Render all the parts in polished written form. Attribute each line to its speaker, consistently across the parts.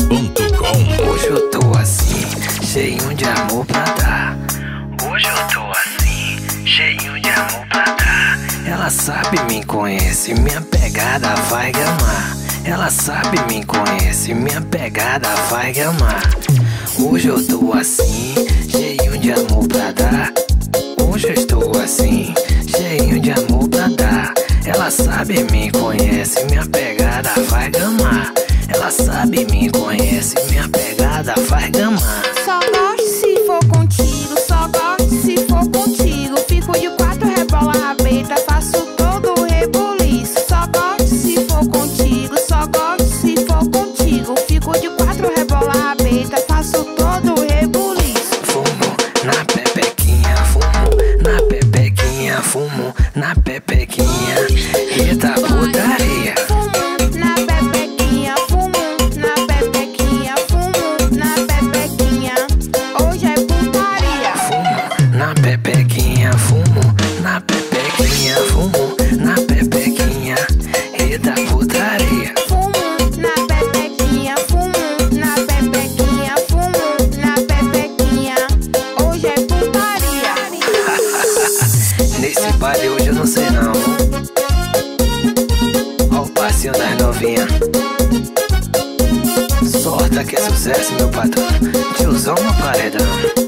Speaker 1: Hoje eu tô assim, cheio de amor pra dar. Hoje eu tô assim, cheio de amor pra dar. Ela sabe, me conhece, minha pegada vai gamar. Ela sabe, me conhece, minha pegada vai gamar. Hoje eu tô assim, cheio de amor pra dar. Hoje eu estou assim, cheio de amor pra dar. Ela sabe, me conhece, minha pegada vai gamar. Ela sabe, me conhece, minha pegada vai gamar.
Speaker 2: Só gosto se for contigo, só gosto se for contigo. Fico de quatro, rebola a rabeta, faço todo o rebuliço. Só gosto se for contigo, só gosto se for contigo. Fico de quatro, rebola a rabeta, faço todo o rebuliço.
Speaker 1: Fumo na pepequinha, fumo na pepequinha, fumo na pepequinha. Eita putaria.
Speaker 2: Fumo na pepequinha, fumo na pepequinha, fumo na pepequinha. Hoje é putaria.
Speaker 1: Fumo na pepequinha, fumo na pepequinha, fumo na pepequinha. Eita putaria.
Speaker 2: Fumo na pepequinha, fumo na pepequinha, fumo na pepequinha. Hoje é putaria.
Speaker 1: Nesse baile hoje eu não sei não. Ó o passinho das novinhas. Sorta que é sucesso, meu patrão. Tiozão no paredão.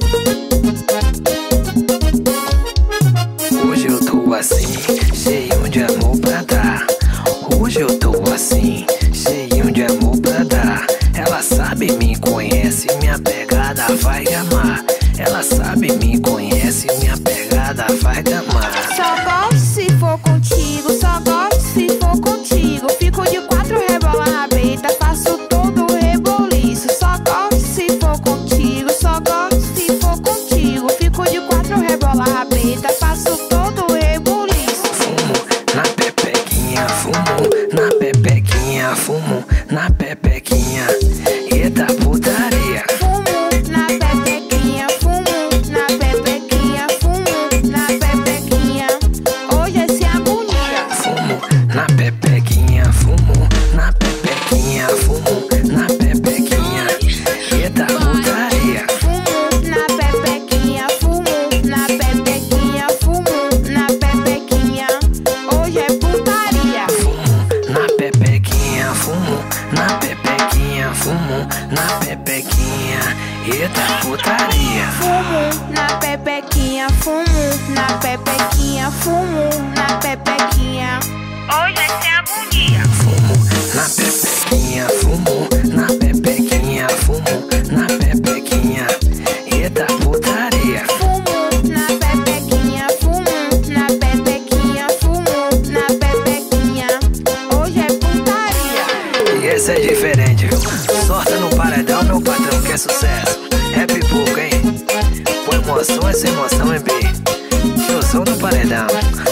Speaker 1: Hoje eu tô assim, cheio de amor pra dar. Hoje eu tô assim, cheio de amor pra dar. Ela sabe, me conhece, minha pegada vai gamar. Ela sabe, me conhece, minha pegada vai gamar.
Speaker 2: Só gosto se for contigo, só gosto se for contigo. Fico de quatro, rebola a rabeta, faço todo o rebuliço. Só gosto se for contigo, só gosto se for contigo. Fico de quatro, rebola a rabeta, faço todo o rebuliço.
Speaker 1: Fumo na pepequinha, fumo na pepequinha, fumo na pepequinha. Eita putaria.
Speaker 2: Fumo na pepequinha, fumo na pepequinha, fumo na pepequinha. Hoje é sem agonia.
Speaker 1: Fumo na pepequinha, fumo na pepequinha, fumo na pepequinha. Eita putaria.
Speaker 2: Fumo na pepequinha, fumo na pepequinha, fumo na pepequinha. Hoje é putaria.
Speaker 1: Fumo na pepequinha, fumo na pepequinha, fumo na pepequinha. Eita putaria.
Speaker 2: Fumo na pepequinha, fumo na pepequinha, fumo na pepequinha. Hoje é sem agonia.
Speaker 1: Fumo na pepequinha, fumo na pepequinha, fumo na pepequinha. Eita putaria.
Speaker 2: Fumo na pepequinha, fumo na pepequinha, fumo na pepequinha. Hoje é putaria.
Speaker 1: E esse é diferente, viu? Sorta no paredão, meu patrão, que é sucesso. É pipoca, hein? Com emoção é sem emoção, hein, B? Tiozão no paredão.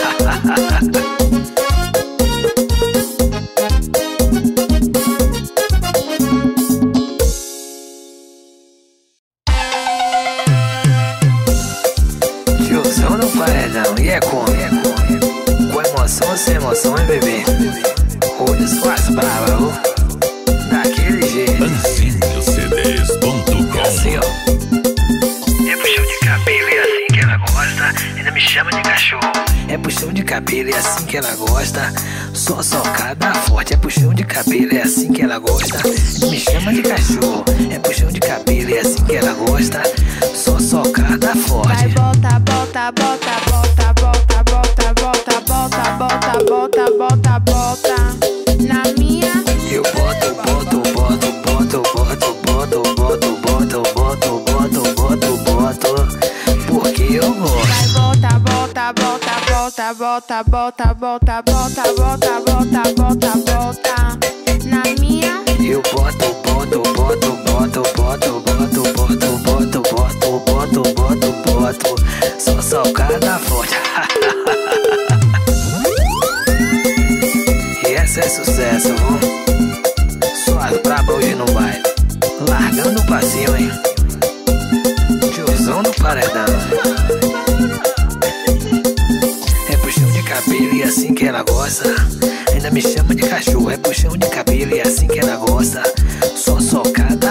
Speaker 1: Tiozão no paredão. E é como? Com emoção ou sem emoção, hein, bebê? Olha só as bravas, ó. Daquele jeito.
Speaker 3: AncinhoCDs.com.
Speaker 1: Assim, ó. É puxão de cabelo e assim que ela gosta. Ainda me chama de cachorro. É puxão de cabelo e assim que ela gosta. Só socada forte. É puxão de cabelo e assim que ela gosta. Ainda me chama de cachorro. É puxão de cabelo e assim que ela gosta. Só socada
Speaker 2: Vai
Speaker 1: forte.
Speaker 2: bota, bota, bota, bota, bota, bota, bota, bota, bota, bota, bota, bota. Na minha.
Speaker 1: Eu boto, boto, boto, boto, boto, boto, boto, boto, boto, boto, boto, boto. Porque eu gosto.
Speaker 2: Vai bota, bota, bota, bota, bota, bota, bota, bota, bota, bota, bota, bota. Na minha.
Speaker 1: Eu boto, boto, boto, boto, boto, boto, boto, boto, boto, boto, boto, boto. Só socada forte. E essa é sucesso, viu? Só as braba hoje no baile. Largando o passinho, hein? Tiozão do paredão. É puxão de cabelo e assim que ela gosta. Ainda me chama de cachorro. É puxão de cabelo e assim que ela gosta. Só socada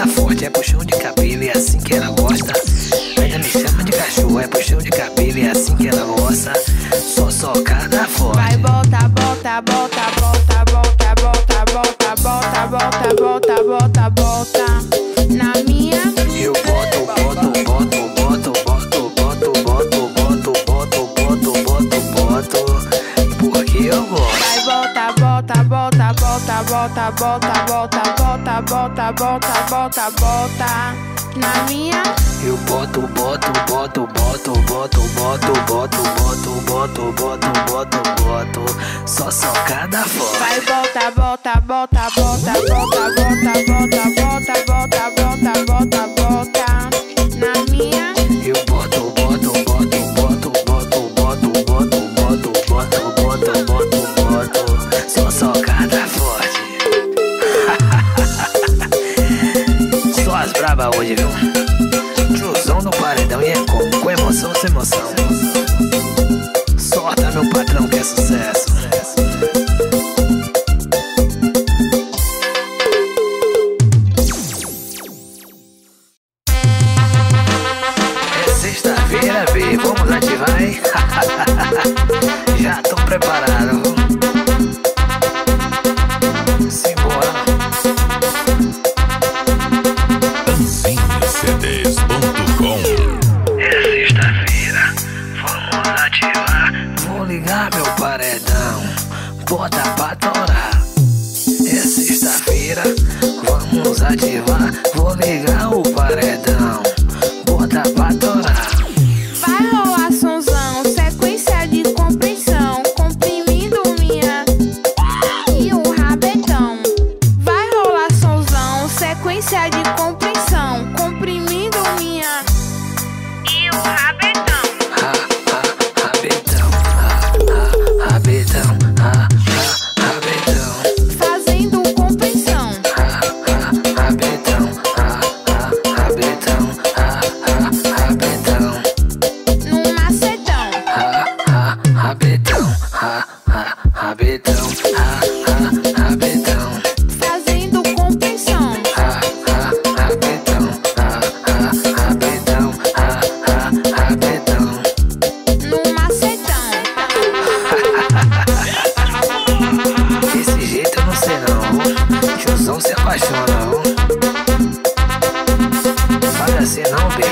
Speaker 2: bota, bota, bota na minha.
Speaker 1: Eu boto, boto, boto, boto, boto, boto, boto, boto, boto, boto, boto, boto, porque eu gosto.
Speaker 2: Vai, bota, bota, bota, bota, bota, bota, bota, bota, bota, bota, bota, bota na minha.
Speaker 1: Eu boto, boto, boto, boto, boto, boto, boto, boto, boto, boto, boto, boto, só socada fora.
Speaker 2: Vai, bota, bota, bota, bota, bota, bota, bota, bota, bota, bota, bota, bota na minha.
Speaker 1: Eu boto, boto, boto, boto, boto, boto, boto, boto, boto, boto, boto, boto, só socada forte. Só as braba hoje, viu? Tiozão no paredão e é como? Com emoção sem emoção. Sorta meu patrão que é sucesso. É sexta-feira, B, vamos ativar, hein? Já tô preparado. Simbora.
Speaker 3: AnzinhoCDs.com.
Speaker 1: É sexta-feira, vamos ativar. Vou ligar meu paredão, bota pra torar. É sexta-feira, vamos ativar. Vou ligar o paredão, bota pra torar.
Speaker 2: Vai rolar sonzão, sequência de compreensão, comprimindo minha e o rabetão. Vai rolar sonzão, sequência de compreensão, comprimindo minha e o rabetão.
Speaker 1: Rabetão, rabetão, rabetão,
Speaker 2: Fazendo compreensão,
Speaker 1: rabetão, rabetão, rabetão,
Speaker 2: num macetão.
Speaker 1: rabetão, rabetão, rabetão,
Speaker 2: Fazendo compreensão,
Speaker 1: rabetão, rabetão, rabetão.
Speaker 2: num macetão.
Speaker 1: Desse jeito eu não sei não, tiozão se apaixona, faz assim não, B.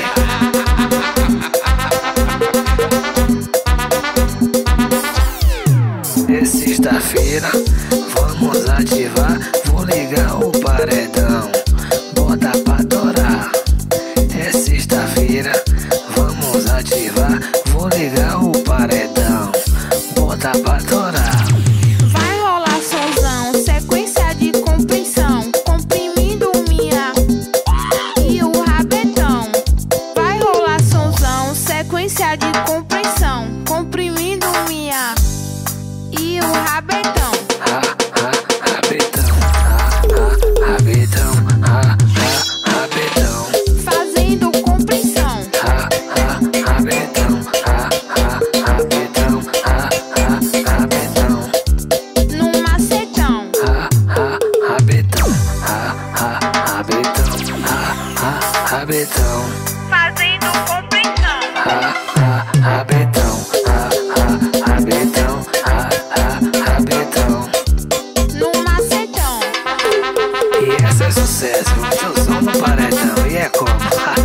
Speaker 1: É sexta-feira, vamos ativar. Vou ligar o paredão, bota pra torar. É sexta-feira, vamos ativar. Vou ligar o paredão, bota pra torar.
Speaker 2: Vai rolar sonzão, sequência de compreensão, comprimindo minha e o rabetão. Vai rolar sonzão, sequência de compreensão, comprimindo minha e o rabetão.
Speaker 1: Rabetão, rabetão, rabetão,
Speaker 2: Fazendo compreensão,
Speaker 1: rabetão, rabetão, rabetão,
Speaker 2: num macetão.
Speaker 1: rabetão, rabetão, rabetão,
Speaker 2: Fazendo compreensão,
Speaker 1: rabetão, rabetão, rabetão.
Speaker 2: num macetão.
Speaker 1: E essa é sucesso, tiozão no paredão, e é como?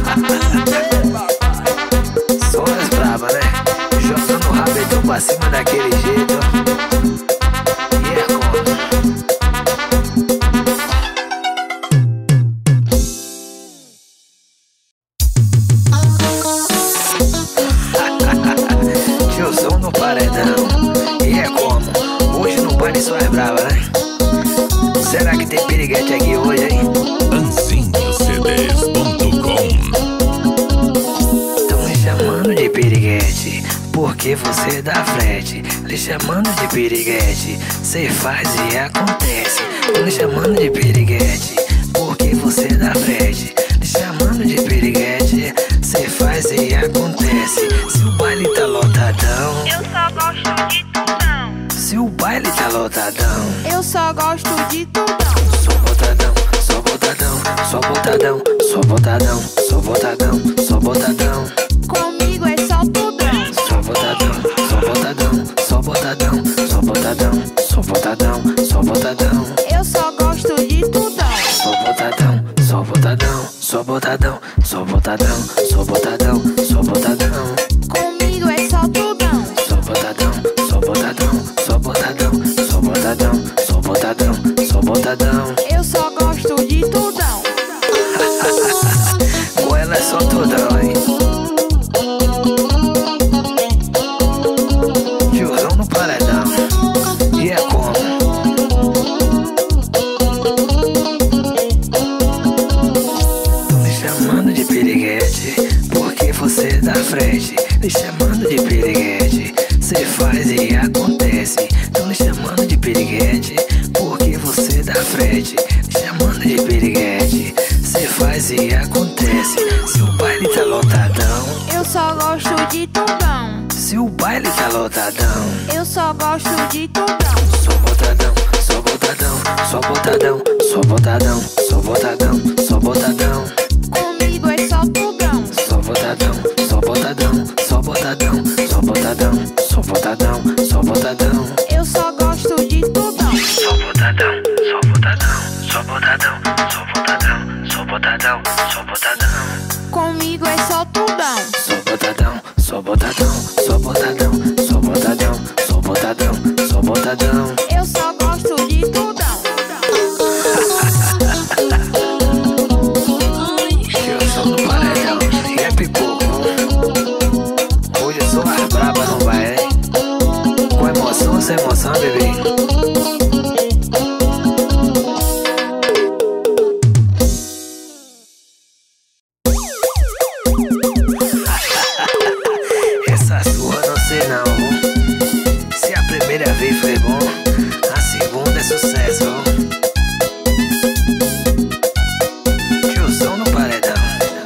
Speaker 1: Só as braba, né? Jogando o rabetão pra cima daquele jeito. E é como? Tiozão no paredão, e é como? Hoje no baile só é brava, né? Será que tem piriguete aqui hoje, hein?
Speaker 3: AnzinhoCDs.com.
Speaker 1: Tão me chamando de piriguete, porque você dá frete. Lhe chamando de piriguete, cê faz e acontece. Tão me chamando de piriguete, porque você dá frete. Lhe chamando de piriguete, cê faz e acontece. Se o baile tá lotadão,
Speaker 2: Eu só gosto de tudão.
Speaker 1: se o baile tá lotadão,
Speaker 2: Eu só gosto de tudão.
Speaker 1: só botadão, só botadão, só botadão, só botadão, só botadão, só botadão.
Speaker 2: Comigo é só tudão.
Speaker 1: Só botadão, só botadão, só botadão, só botadão, só botadão, só botadão.
Speaker 2: Eu só gosto de tudão.
Speaker 1: sou botadão, sou botadão, sou botadão, sou botadão.
Speaker 2: Comigo é só tudão.
Speaker 1: Sou botadão, sou botadão, sou botadão, sou botadão, sou botadão, sou botadão.
Speaker 2: Eu só gosto de tudão.
Speaker 1: Com ela é só tudão, hein? Tiozão no paredão. E é como? Tô me chamando de piriguete porque você é da frente. Me chamando de piriguete, cê faz e acontece. Tô me chamando de piriguete porque você é da frente. Me chamando de piriguete, cê faz e acontece. Se o baile tá lotadão,
Speaker 2: Eu só gosto de tudão.
Speaker 1: se o baile tá lotadão,
Speaker 2: Eu só gosto de tudão.
Speaker 1: sou botadão, sou botadão, sou botadão, sou botadão, sou botadão, sou botadão.
Speaker 2: Comigo é só tudão.
Speaker 1: Sou botadão, sou botadão, sou botadão, sou botadão, sou botadão, sou botadão.
Speaker 2: Eu só gosto de tudão.
Speaker 1: Sou botadão, sou botadão, sou botadão, sou botadão, sou botadão, sou botadão.
Speaker 2: Comigo é só tudão.
Speaker 1: Sou botadão, sou botadão, sou botadão, sou botadão, sou botadão, sou botadão.
Speaker 2: Eu só gosto de tudão.
Speaker 1: Eu sou no paredão e é pipoco. Hoje eu sou as braba, não vai, hein? Com emoção, sem emoção, bebê. Essa sua não sei não. Se a primeira vez foi bom, a segunda é sucesso. Tiozão no paredão.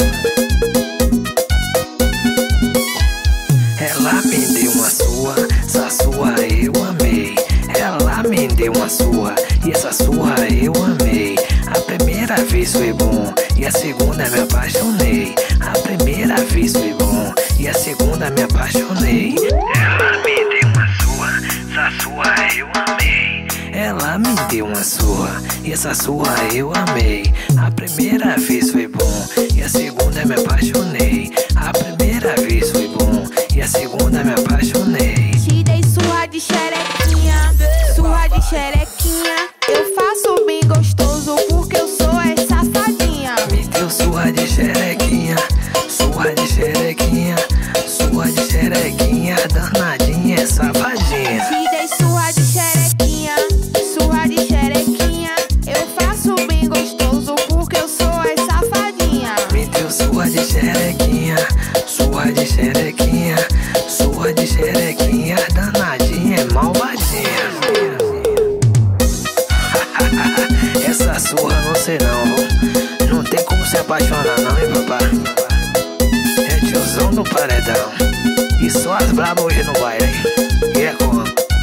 Speaker 1: Ela me deu uma sua, essa sua eu amei. Ela me deu uma sua, e essa sua eu amei. A primeira vez foi bom, e a segunda me apaixonei. A primeira vez foi bom, e a segunda me apaixonei. Ela me deu uma sua, essa sua eu amei. Ela me deu uma sua, e essa sua eu amei. A primeira vez foi bom, e a segunda me apaixonei. A primeira vez foi bom, e a segunda me apaixonei.
Speaker 2: Te dei surra de xerequinha, surra de xerequinha. Eu faço bem gostoso porque eu sou essa safadinha.
Speaker 1: Me deu surra de xerequinha, surra de xerequinha, surra de xerequinha, danadinha, safadinha.
Speaker 2: Te dei surra de xerequinha, surra de xerequinha. Eu faço bem gostoso porque eu sou essa safadinha.
Speaker 1: Me deu surra de xerequinha, surra de xerequinha, surra de xerequinha, danadinha, malvadinha. Essa surra não sei não, não tem como se apaixonar não, hein, papá? É tiozão do paredão, e só as brabas hoje no baile, hein? E é como?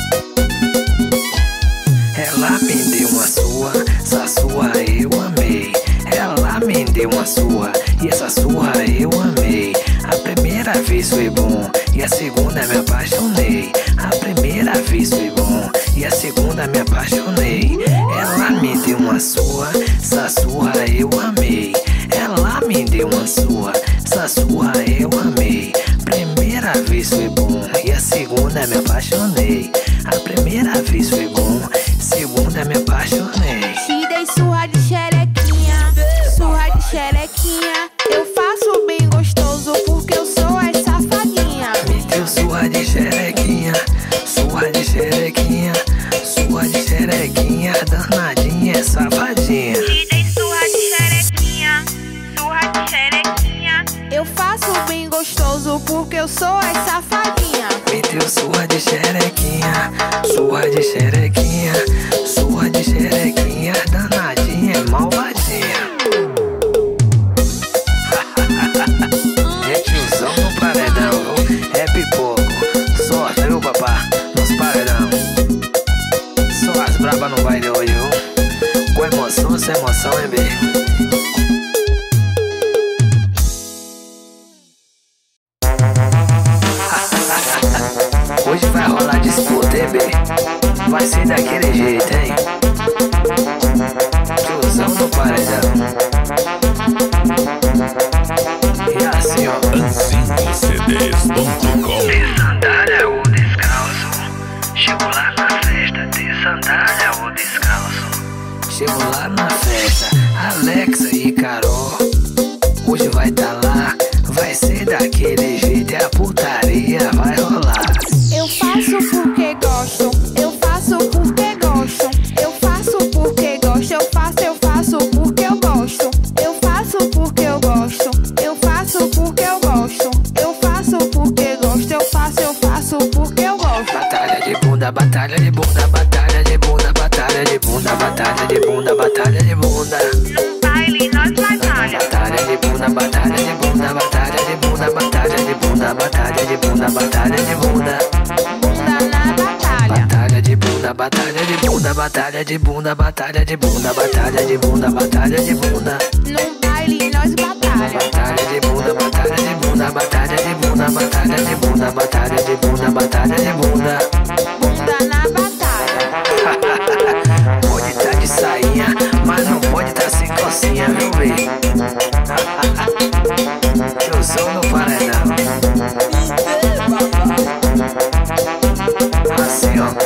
Speaker 1: Ela me deu uma sua, essa sua eu amei. Ela me deu uma sua, e essa sua eu amei. A primeira vez foi bom, e a segunda me apaixonei. A primeira vez foi bom, e a segunda me apaixonei. Ela me deu uma sua, essa sua eu amei. Ela me deu uma sua, essa sua eu amei. Primeira vez foi bom, e a segunda me apaixonei. A primeira vez foi bom, segunda me apaixonei.
Speaker 2: Te dei surra de xerequinha, surra de xerequinha. Eu faço bem gostoso porque eu sou essa safadinha.
Speaker 1: Me deu surra de xerequinha, surra de xerequinha, surra de xerequinha, danadinha, safadinha.
Speaker 2: Te dei surra de xerequinha, surra de xerequinha. Eu faço bem gostoso porque eu sou essa safadinha.
Speaker 1: Me deu surra de xerequinha, surra de xerequinha, surra de xerequinha, danadinha, malvadinha. É tiozão no paredão, é pipoco, sorte, viu, papá, nos paredão. Só as brabas no baile hoje, viu? Com emoção, sem emoção, hein, bê? Hoje vai rolar disputa, hein, bê? Vai ser daquele jeito, hein? Tiozão no paredão. batalha de bunda, batalha de bunda, batalha de bunda, batalha de bunda, batalha de bunda.
Speaker 2: No baile nós batalha.
Speaker 1: Batalha de bunda, batalha de bunda, batalha de bunda, batalha de bunda, batalha de bunda, batalha de bunda.
Speaker 2: Bunda na batalha.
Speaker 1: Batalha de bunda, batalha de bunda, batalha de bunda, batalha de bunda, batalha de bunda, batalha de bunda.
Speaker 2: No baile nós batalha.
Speaker 1: Batalha de bunda, batalha de bunda, batalha de bunda, batalha de bunda, batalha de bunda, batalha de bunda.
Speaker 2: Bunda na batalha.
Speaker 1: Pode tá de sainha, mas não pode tá sem calcinha, viu, bem? Eu sou no paredão. Assim, ó.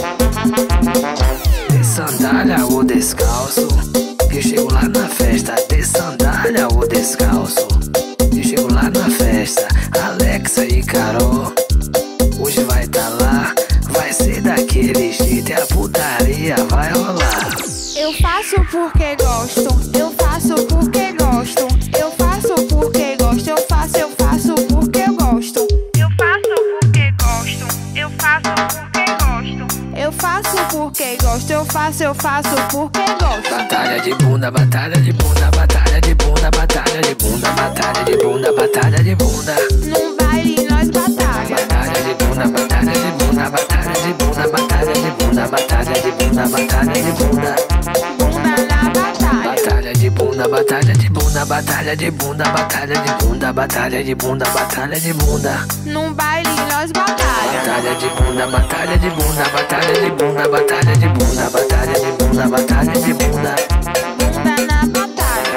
Speaker 1: De sandália ou descalço, eu chego lá na festa. De sandália ou descalço, eu chego lá na festa. Alexa e Carol, hoje vai tá lá. Vai ser daquele jeito e a putaria vai rolar.
Speaker 2: Eu faço porque gosto. Eu faço porque gosto. Eu faço porque gosto. Eu faço porque eu gosto. Eu faço porque gosto. Eu faço porque gosto. Eu faço porque gosto. Eu faço porque gosto.
Speaker 1: Batalha de bunda, batalha de bunda, batalha de bunda, batalha de bunda, batalha de bunda, batalha de bunda.
Speaker 2: No baile nós batalha.
Speaker 1: Batalha de bunda, batalha de bunda, batalha de bunda, batalha de bunda, batalha de bunda, batalha de bunda.
Speaker 2: Bunda na batalha.
Speaker 1: Batalha de bunda, batalha de bunda, batalha de bunda, batalha de bunda, batalha de bunda, batalha de bunda.
Speaker 2: No baile nós batalha.
Speaker 1: Batalha de bunda, batalha de bunda, batalha de bunda, batalha de bunda, batalha de bunda, batalha de bunda.
Speaker 2: Bunda na batalha.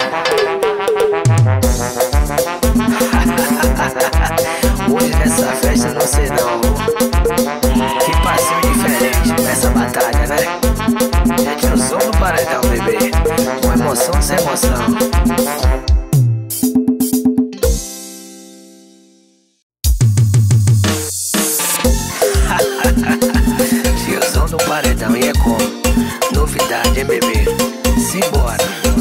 Speaker 1: Hoje nessa festa não sei não. Que passinho diferente nessa batalha, né? Gente, eu sou no paredão, bebê. Com emoção sem emoção. Tiozão no paredão e é como? Novidade, hein, bebê? Simbora.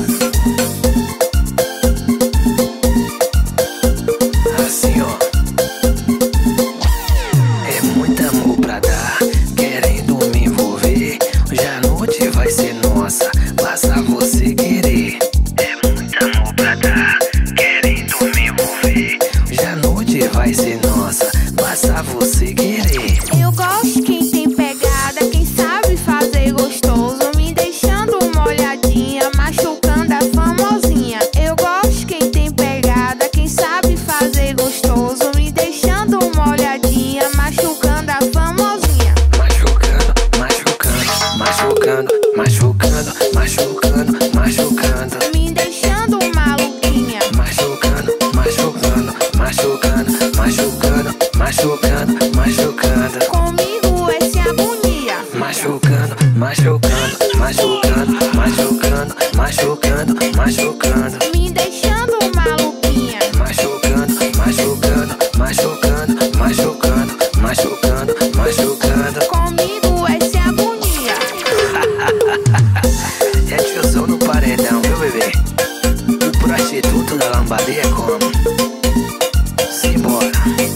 Speaker 1: Assim, ó. É muito amor pra dar, querendo me envolver. Hoje a noite vai ser nossa, basta você querer. É muito amor pra dar, querendo me envolver. Hoje a noite vai ser nossa, basta você querer.
Speaker 2: Eu gosto quem tem pegada, quem sabe fazer gostoso, me deixando molhadinha, machucando a famosinha. Eu gosto quem tem pegada, quem sabe fazer gostoso, me deixando molhadinha, machucando a famosinha.
Speaker 1: Machucando, machucando, machucando, machucando, machucando, machucando.
Speaker 2: Me deixando maluquinha.
Speaker 1: Machucando, machucando, machucando, machucando, machucando, machucando.
Speaker 2: Comigo esse agonia.
Speaker 1: Machucando, machucando, machucando, machucando, machucando, machucando.
Speaker 2: Me deixando maluquinha.
Speaker 1: Machucando, machucando, machucando, machucando, machucando, machucando.
Speaker 2: Comigo esse agonia.
Speaker 1: É tiozão no paredão, viu, bebê? O prostituto da lambaria é como? Simbora.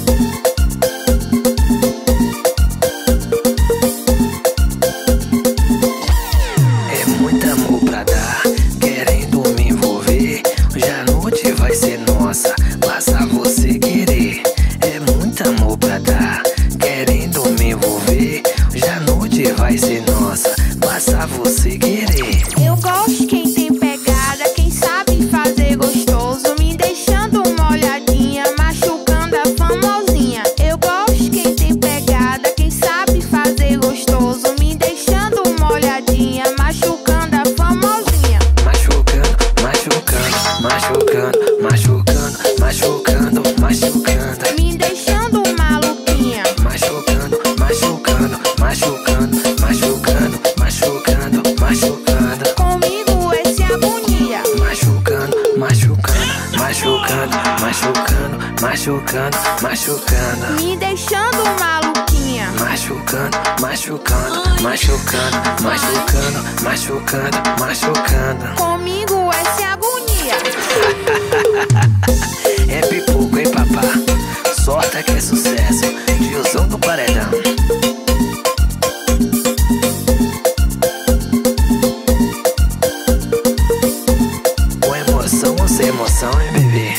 Speaker 1: É muito amor pra dar, querendo me envolver. Hoje a noite vai ser nossa, basta você querer. É muito amor pra dar, querendo me envolver. Hoje a noite vai ser nossa, basta você querer.
Speaker 2: Eu gosto quem tem pegada, quem sabe fazer gostoso, me deixando molhadinha, machucando a famosinha. Eu gosto quem tem pegada, quem sabe fazer gostoso, me deixando molhadinha, machucando a famosinha.
Speaker 1: Machucando, machucando, machucando, machucando, machucando, machucando.
Speaker 2: Me deixando maluquinha.
Speaker 1: Machucando, machucando, machucando, machucando, machucando, machucando.
Speaker 2: Comigo esse agonia.
Speaker 1: Machucando, machucando, machucando, machucando, machucando, machucando.
Speaker 2: Me deixando maluquinha.
Speaker 1: Machucando, machucando, machucando, machucando, machucando, machucando.
Speaker 2: Comigo esse agonia.
Speaker 1: É pipoco, hein, papá? Sorta que é sucesso. Tiozão do paredão. emoção, hein, bebê?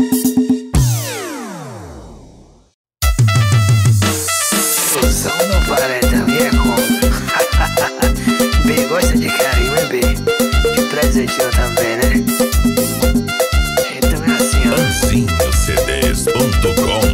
Speaker 1: Tiozão no paredão, e é como? B gosta de carinho, hein, B? De presentinho também, né? Então é assim, ó.
Speaker 3: AnzinhoCDs.com.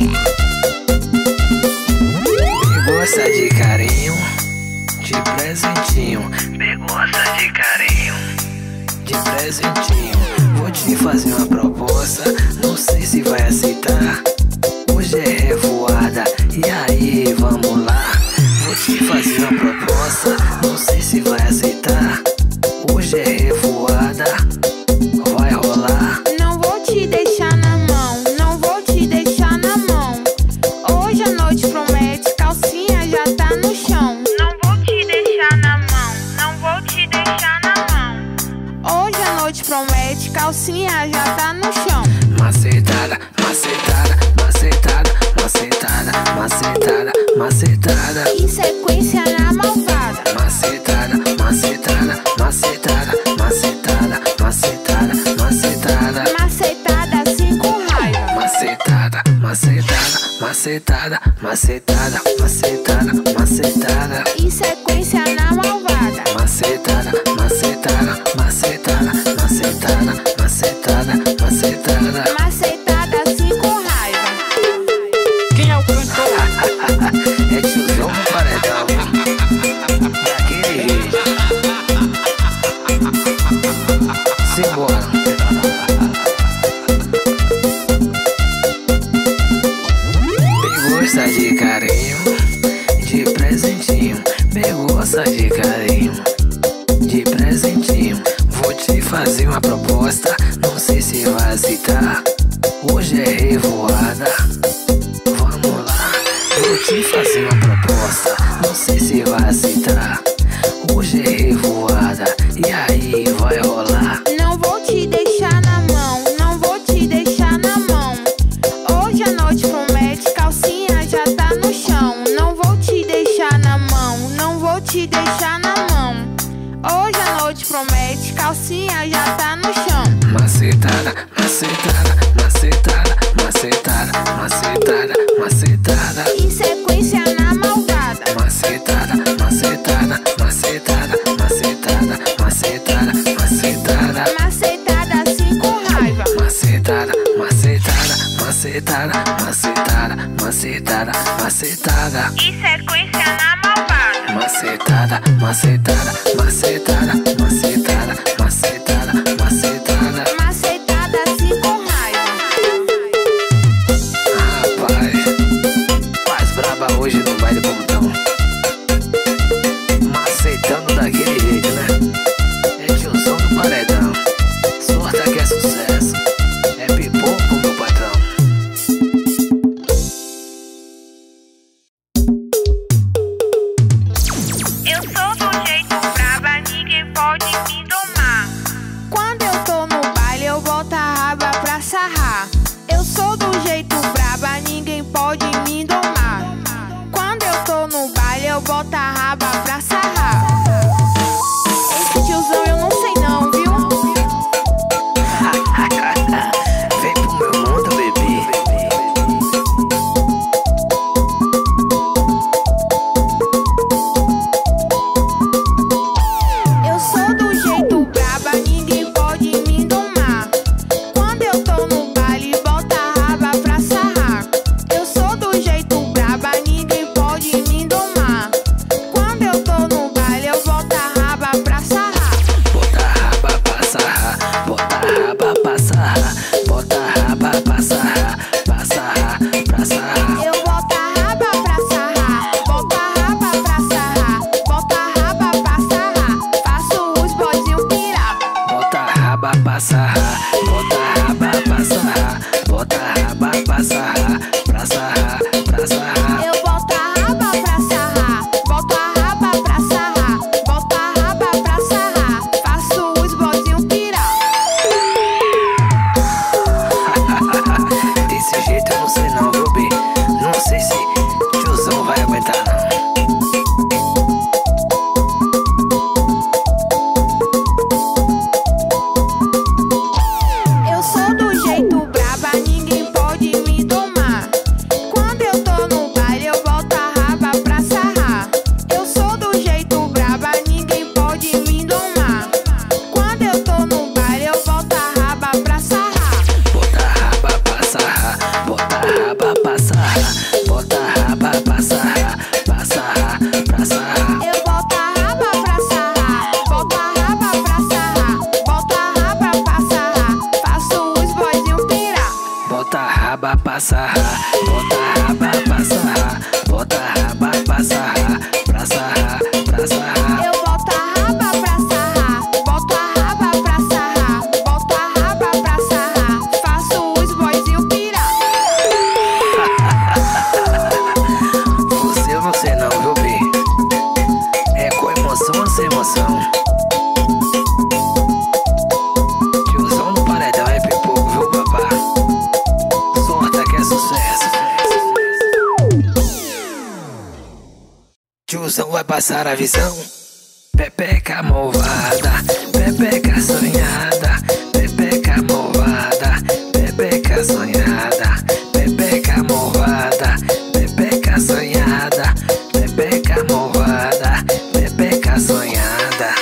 Speaker 1: Gosta de carinho, de presentinho. Me gosta de carinho, de presentinho. Vou te fazer uma proposta, não sei se vai aceitar. Hoje é revoada, e aí, vamos lá. Vou te fazer uma proposta, não sei se vai aceitar. Hoje é revoada, vai rolar.
Speaker 2: Não vou te deixar na mão, não vou te deixar na mão. Hoje a noite promete, calcinha já tá no chão. Não vou te deixar na mão, não vou te deixar na mão. Hoje a noite promete, calcinha já tá no chão.
Speaker 1: Macetada, macetada, macetada, macetada, macetada, macetada.
Speaker 2: Em sequência na malvada.
Speaker 1: Macetada, macetada, macetada, macetada, macetada, macetada.
Speaker 2: Macetada assim com raiva.
Speaker 1: Macetada, macetada, macetada, macetada, macetada, macetada.
Speaker 2: Em sequência na malvada.
Speaker 1: Macetada, macetada, macetada, macetada, macetada, macetada.
Speaker 2: Macetada assim com raiva.
Speaker 4: Quem é o cantor?
Speaker 1: É tiozão no paredão, daquele jeito. Simbora. Me gosta de carinho, de presentinho. Me gosta de carinho, de presentinho. Vou te fazer uma proposta, não sei se vai aceitar. Hoje é revoada, vamos lá. Vou te fazer uma proposta, não sei se vai aceitar. Hoje é revoada, e aí, vai rolar.
Speaker 2: Não vou te deixar na mão, não vou te deixar na mão. Hoje a noite promete, calcinha já tá no chão. Não vou te deixar na mão, não vou te deixar na mão. Hoje a noite promete, calcinha já tá no chão.
Speaker 1: Macetada, macetada, macetada, macetada, macetada, macetada.
Speaker 2: Em sequência na malvada.
Speaker 1: Macetada, macetada, macetada, macetada, macetada, macetada.
Speaker 2: Macetada assim com raiva.
Speaker 1: Macetada, macetada, macetada, macetada, macetada, macetada.
Speaker 2: Em sequência na malvada.
Speaker 1: Macetada, macetada, macetada, macetada, macetada, macetada.
Speaker 2: Macetada assim com raiva.
Speaker 1: Rapaz, mais braba hoje no baile bundão. Macetando daquele jeito, né? É tiozão do paredão. Sorta que é sucesso. É pipoco, meu patrão.
Speaker 2: Eu sou do jeito braba, ninguém pode me domar. Quando eu tô no baile, eu boto a raba pra sarrar. Eu sou do jeito braba, ninguém pode me domar. Quando eu tô no baile, eu boto a raba pra sarrar. Esse tiozão eu não sei não, viu?
Speaker 1: Vem pro meu mundo, bebê.
Speaker 2: Eu sou do jeito braba, ninguém pode me domar. Quando eu tô no baile, bota a raba pra sarrar. Eu sou do jeito braba, ninguém pode me domar. Quando eu tô no baile, eu boto a raba pra sarrar.
Speaker 1: Bota a raba pra sarrar, bota a raba pra sarrar, bota a raba pra sarrar, pra sarrar, pra sarrar.
Speaker 2: Eu boto a raba pra sarrar, boto a raba pra sarrar, boto a raba pra sarrar. Faço os boizinhos pirar.
Speaker 1: Bota a raba pra sarrar, bota a raba pra sarrar, bota a raba pra sarrar, pra sarrar, pra sarrar.
Speaker 2: Eu boto a raba pra sarrar, boto a raba pra sarrar, boto a raba pra sarrar. Faço os boizinhos pirar.
Speaker 1: Desse jeito eu não sei não, viu, B? Não sei se tiozão vai aguentar não.
Speaker 2: Eu sou
Speaker 1: sarrar, bota a raba pra sarrar, bota a raba pra sarrar, pra sarrar, pra sarrar.
Speaker 2: Eu boto a raba pra sarrar, boto a raba pra sarrar, boto a raba pra sarrar, faço os boizinho pirar.
Speaker 1: Você eu não sei não, viu, Bi? É com emoção ou sem emoção? Tiozão no paredão é pipoco, viu, papá? Sorta que é sucesso. Tiozão vai passar a visão. Pepeca malvada, pepeca sonhada, pepeca malvada, pepeca sonhada, pepeca malvada, pepeca sonhada, pepeca malvada, pepeca sonhada.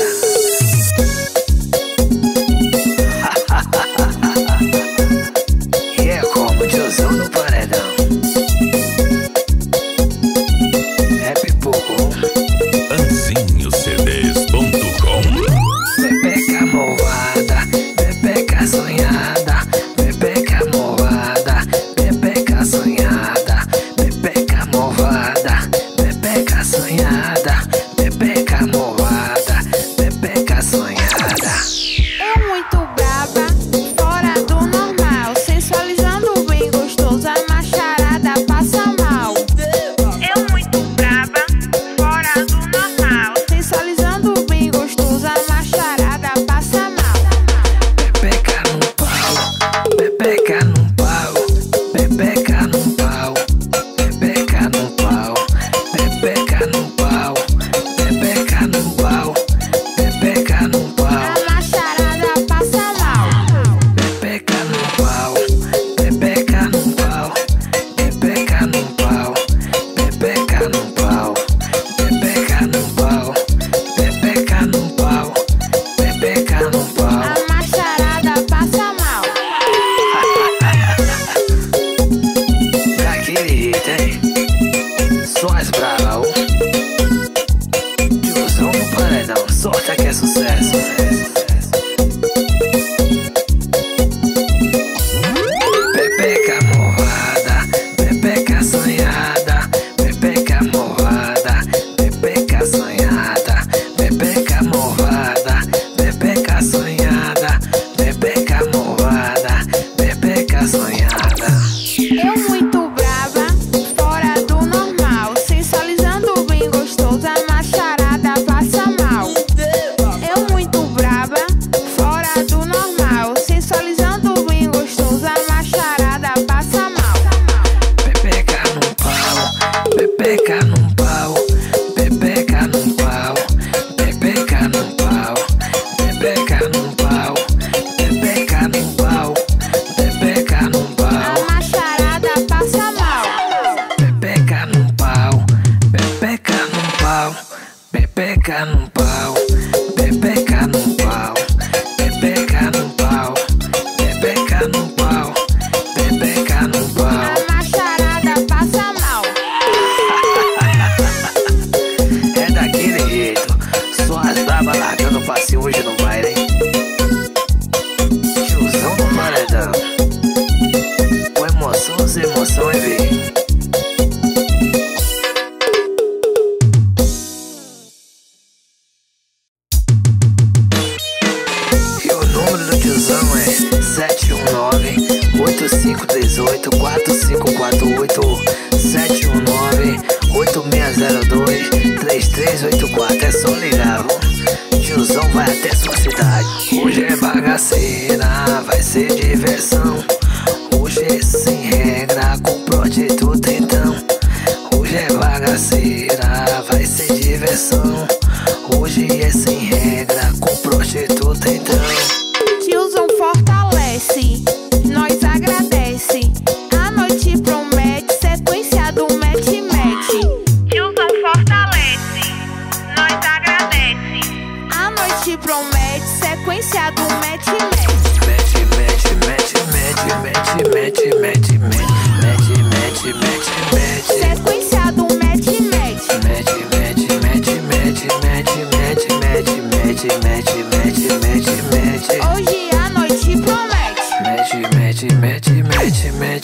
Speaker 1: E é como tiozão no paredão. É pipoco.
Speaker 3: Anzinhocds.com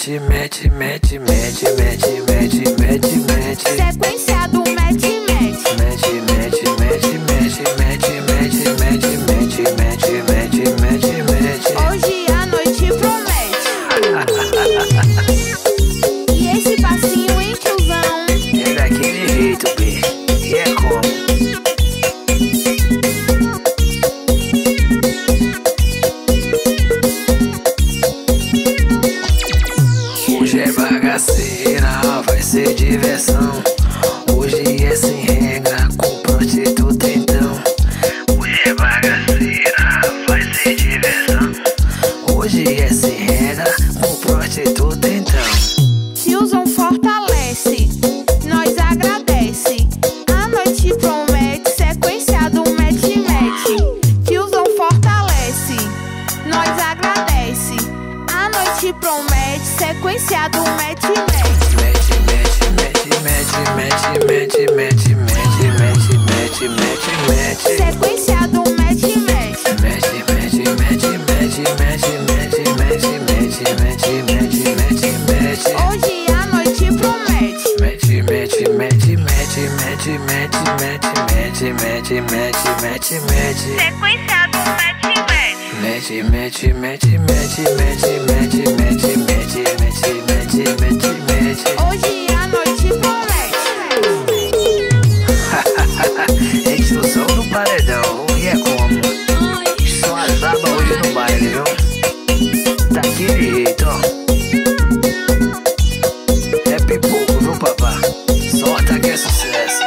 Speaker 1: mete, mete, mete, mete, mete, mete, mete, mete.
Speaker 2: Sequência do mete, mete.
Speaker 1: Mete, mete, mete, mete, mete, mete, mete, mete, mete, mete, mete, mete.
Speaker 2: Hoje a noite promete. E esse passinho, hein, tiozão?
Speaker 1: É daquele jeito, B. E é como? Hoje é bagaceira, vai ser diversão. Hoje é sem regra, com prostituta então. Hoje é bagaceira, vai ser diversão. Hoje é sem regra, com prostituta então.
Speaker 2: Tiozão fortalece, nós agradece. A noite promete, sequência do mete, mete. Tiozão fortalece, nós agradece. A noite promete, sequência do mete, mete.
Speaker 1: Mete, mete, mete, mete, mete, mete, mete, mete, mete, mete, mete, mete.
Speaker 2: Sequência do mete, mete.
Speaker 1: Mete, mete, mete, mete, mete, mete, mete, mete, mete, mete, mete, mete.
Speaker 2: Hoje a noite promete.
Speaker 1: Mete, mete, mete, mete, mete, mete, mete, mete, mete, mete, mete, mete.
Speaker 2: Sequência do mete, mete.
Speaker 1: Mete, mete, mete, mete, mete, mete, mete, mete, mete, mete, mete, mete.
Speaker 2: Hoje a noite promete.
Speaker 1: Explosão no paredão, e é como? Só azaba hoje no baile, viu? Daquele jeito, ó. É pipoco, viu, papá? Sorta que é sucesso.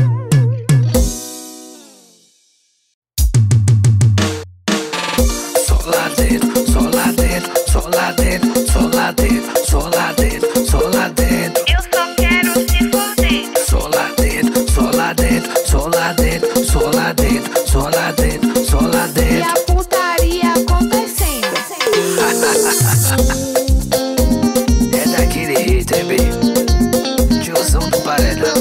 Speaker 1: Só lá dentro, só lá dentro, só lá dentro, só lá dentro, só lá dentro, só lá dentro.
Speaker 2: Eu só quero se for dentro.
Speaker 1: Só lá dentro, só lá dentro, só lá dentro, só lá dentro, só lá dentro, só lá
Speaker 2: E
Speaker 1: dentro.
Speaker 2: a putaria acontecendo.
Speaker 1: É daquele jeito, hein, bem? Tiozão do paredão.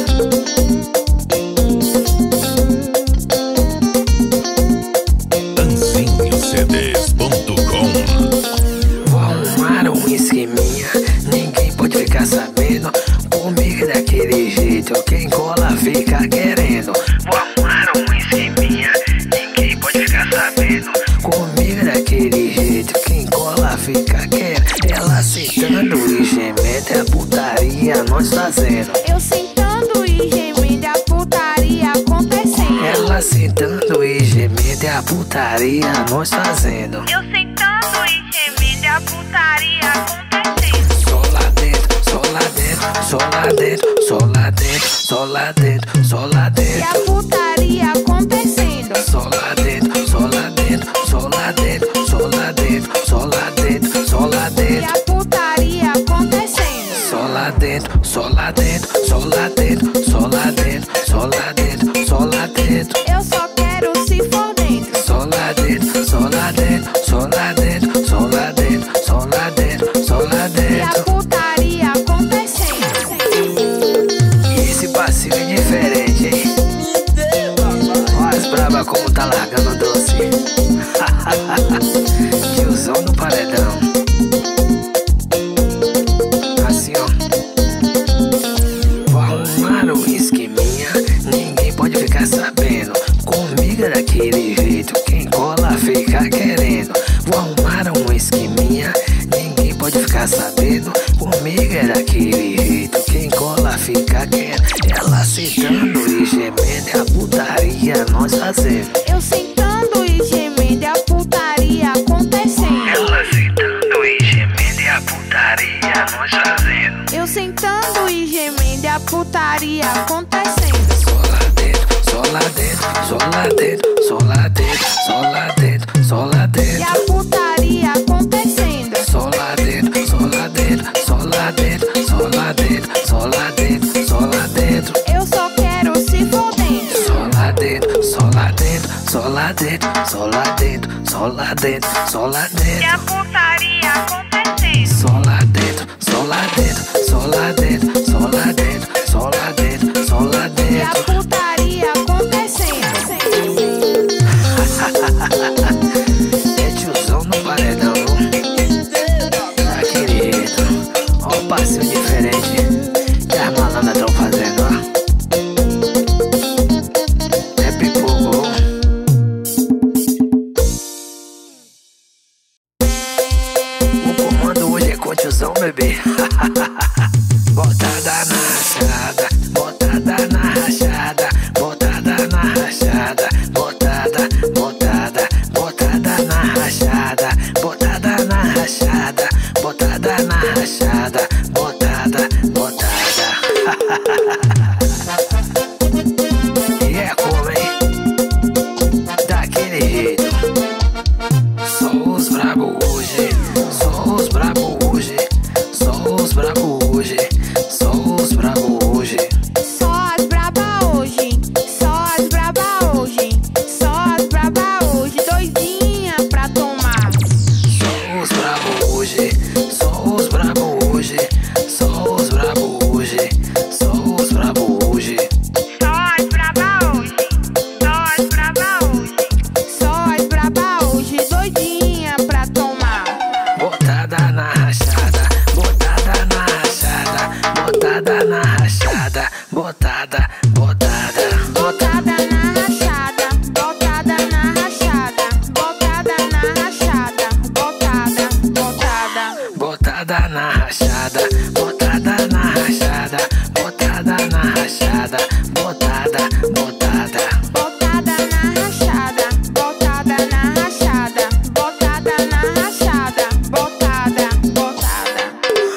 Speaker 3: DancinhoCDs.com.
Speaker 1: Vou arrumar um esqueminha, ninguém pode ficar sabendo. Comigo é daquele jeito, quem cola fica querendo. Vou arrumar um esqueminha, ninguém pode ficar sabendo. Comigo é daquele jeito, quem cola fica querendo. Ela sentando e gemendo, é a putaria nós fazendo.
Speaker 2: Eu sentando e gemendo, a putaria acontecendo.
Speaker 1: Ela sentando e gemendo, é a putaria nós fazendo.
Speaker 2: Eu sentando e gemendo, a putaria acontecendo.
Speaker 1: Só lá dentro, só lá dentro, só lá dentro, só lá dentro, só lá dentro, só lá
Speaker 2: E
Speaker 1: dentro.
Speaker 2: a putaria acontecendo.
Speaker 1: Só lá dentro, só lá dentro, só lá dentro, só lá dentro, só lá dentro, só lá
Speaker 2: E
Speaker 1: dentro.
Speaker 2: a putaria acontecendo.
Speaker 1: Só lá dentro, só lá dentro, só lá dentro, só lá dentro, só lá dentro, só lá dentro.
Speaker 2: Eu só quero se for dentro.
Speaker 1: Só lá dentro, só lá dentro, só lá dentro, só lá dentro, só lá dentro, só lá
Speaker 2: E a
Speaker 1: dentro.
Speaker 2: putaria acontecendo.
Speaker 1: Esse passinho é diferente, hein? Olha as braba como tá largando o doce. Tiozão no paredão. Assim, ó. Vou arrumar um esqueminha, ninguém pode ficar sabendo. Comigo é daquele jeito, quem cola fica querendo. Vou arrumar um esqueminha, ninguém pode ficar sabendo. Comigo é daquele jeito, quem cola fica querendo. Ela sentando e gemendo, é a putaria nós fazendo.
Speaker 2: Eu sentando e gemendo, a putaria acontecendo.
Speaker 1: Ela sentando e gemendo, é a putaria nós fazendo.
Speaker 2: Eu sentando e gemendo, a putaria acontecendo.
Speaker 1: Só lá dentro, só lá dentro, só lá dentro, só lá dentro, só lá dentro, só lá
Speaker 2: E a
Speaker 1: dentro.
Speaker 2: putaria acontecendo.
Speaker 1: Só lá dentro, só lá dentro, só lá dentro, só lá dentro, só lá dentro, só lá dentro.
Speaker 2: Eu só quero se for dentro.
Speaker 1: Só lá dentro, só lá dentro, só lá dentro, só lá dentro, só lá dentro, só lá
Speaker 2: E a
Speaker 1: dentro.
Speaker 2: putaria acontecendo.
Speaker 1: Só lá dentro, só lá dentro, só lá dentro, só lá dentro, só lá dentro, só lá
Speaker 2: E a
Speaker 1: dentro.
Speaker 2: putaria acontecendo.
Speaker 1: É tiozão no paredão. Daquele jeito. com o tiozão, bebê. Botada na rachada, botada na rachada, botada na rachada, botada, botada, botada na rachada, botada na rachada, botada na rachada, botada, botada. E é como, hein? Daquele jeito. Só os brabo hoje, só os brabo hoje, só os brabo hoje, só os brabo hoje.
Speaker 2: Só as braba hoje, só as braba hoje, só as braba hoje, doidinha pra tomar.
Speaker 1: Só os brabo hoje, só os brabo hoje, só os brabo hoje, só os brabo hoje.
Speaker 2: Só as braba hoje, só as braba hoje, só as braba hoje, doidinha pra tomar.
Speaker 1: Botada na rachada, botada na rachada, botada na rachada, botada, botada.
Speaker 2: Botada na rachada, botada na rachada, botada na rachada, botada, botada.
Speaker 1: Botada na rachada, botada na rachada, botada na rachada, botada, botada.
Speaker 2: Botada na rachada, botada na rachada, botada na rachada, botada, botada.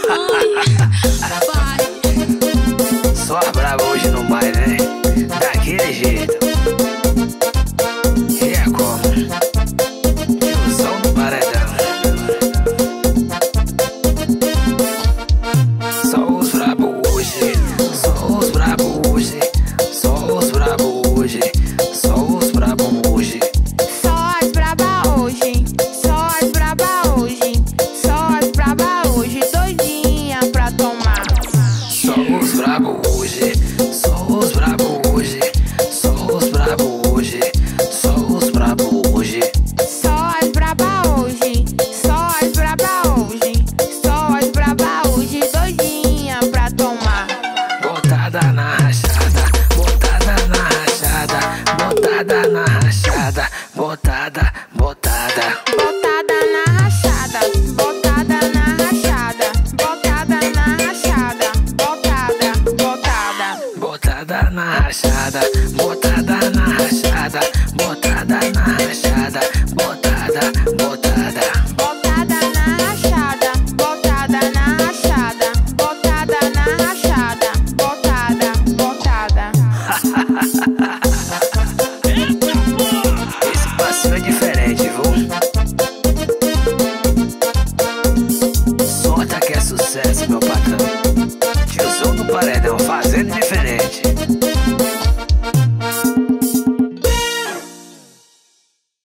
Speaker 1: Só a brava hoje no baile, né? Daquele jeito. E é como? Tiozão do paredão. Só os brabo hoje, só os brabo hoje, só os brabo hoje, só os brabo hoje.
Speaker 2: Só as braba hoje, só as braba hoje, só as braba hoje, doidinha pra tomar.
Speaker 1: Só os brabo hoje, só os brabo hoje, só os brabo hoje, só os brabo hoje.
Speaker 2: Só as braba hoje, só as braba hoje, só as braba hoje, doidinha pra tomar.
Speaker 1: Botada na rachada, botada na rachada, botada na rachada, botada, botada.
Speaker 2: Botada na rachada, botada na rachada, botada na rachada, botada, botada.
Speaker 1: Botada na rachada, botada na rachada, botada na rachada, botada, botada.
Speaker 2: Botada na rachada, botada na rachada, botada na rachada, botada, botada.
Speaker 1: Esse passinho é diferente, viu? Sorta que é sucesso, meu patrão. Tiozão do paredão, faz.